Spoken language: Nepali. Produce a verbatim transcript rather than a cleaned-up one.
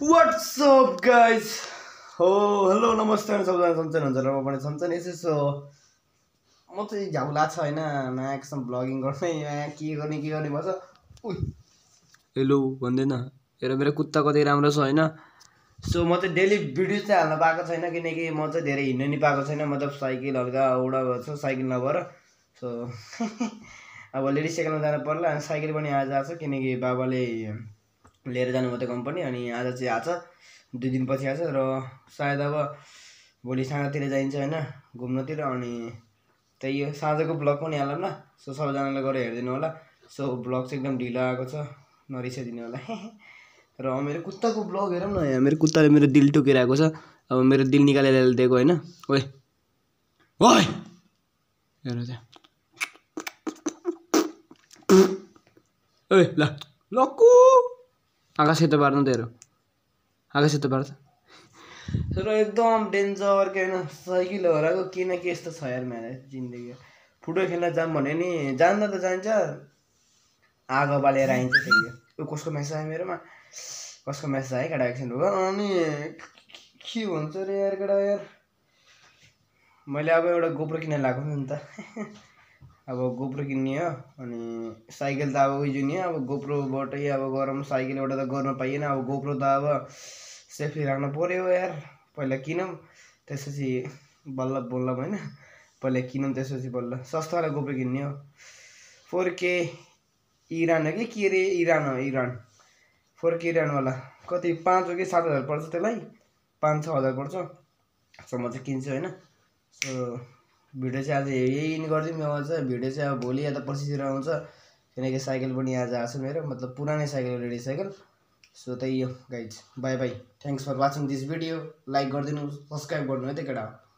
What's up guys? Oh, hello नमस्ते अनि सबैजना सन्चै हुनुहुन्छ र म पनि सन्चै नै छु। सो म चाहिँ झ्याउला छ हैन नयाँ किसिम ब्लगिङ गर्ने यहाँ के गर्ने के गर्ने भन्छ। उइ हेलो भन्दैन हेर मेरो कुत्ता कति राम्रो छ हैन। सो म चाहिँ डेली भिडियो चाहिँ हाल्न पाएको छैन किनकि म चाहिँ धेरै हिँड्न नि पाएको छैन, मतलब साइकल हल्का उडा छ साइकल नभएर। सो अब लेडिज साइकलमा जानु पर्ला अनि साइकल पनि आज आछ किनकि बाबाले लिएर जानुभयो त्यो कम्पनी अनि आज चाहिँ आछ दुई दिनपछि आछ र सायद अब भोलि साँझतिर जाइन्छ हैन घुम्नतिर। अनि त्यही हो साँझको ब्लग पनि हालौँ न। सो सबैजनाले गएर हेरिदिनु होला। सो ब्लग चाहिँ एकदम ढिलो आएको छ नरिसाइदिनु होला। र मेरो कुत्ताको ब्लग हेरौँ न। यहाँ मेरो कुत्ताले मेरो दिल टोकिरहेको छ। अब मेरो दिल निकालेर दिएको हैन। ओए ओए हेर त्यहाँ ओए ल लक्कु आकाश सेतो पार्नु त हेर आकाश सेतो पार्छ र एकदम डेन्जर के हैन साइकल हराएको किन के यस्तो छ यार मेरो जिन्दगी। फुटबल खेल्न जाम भने नि जान्न त जान्छ आगो बालेर आइन्छ फेरि। यो कसको मेसेज आयो मेरोमा कसको मेसेज आयो केटा एकछिन रुक। अनि के भन्छ रे यार केटा यार मैले अब एउटा गोप्रो किन्न लाग्यो नि त। अब गोप्रो किन्ने हो अनि साइकल त अब उइजु नि अब गोप्रोबाटै अब गरौँ साइकल एउटा त गर्न पाइएन। अब गोप्रो त अब सेफ्टी राख्नु पर्यो यार। पहिला किनौँ त्यसपछि बल्ल बल्ल हैन पहिला किनौँ त्यसपछि बल्ल सस्तावाला गोप्रो किन्ने हो। फोर के इरान हो कि के रे इरान हो इरान फोर के इरानवाला कति पाँच हो कि सात हजार पर्छ त्यसलाई पाँच छ हजार पर्छ। सो म चाहिँ किन्छु होइन। सो भिडियो चाहिँ आज यही गरिदिउँ। अब चाहिँ भिडियो चाहिँ अब भोलि या त पर्सितिर आउँछ किनकि साइकल पनि आज आएको छ मेरो, मतलब पुरानै साइकल रेडी साइकल। सो त्यही हो guys bye bye thanks for watching this video. Like गरिदिनु सब्सक्राइब गर्नु है त केटा।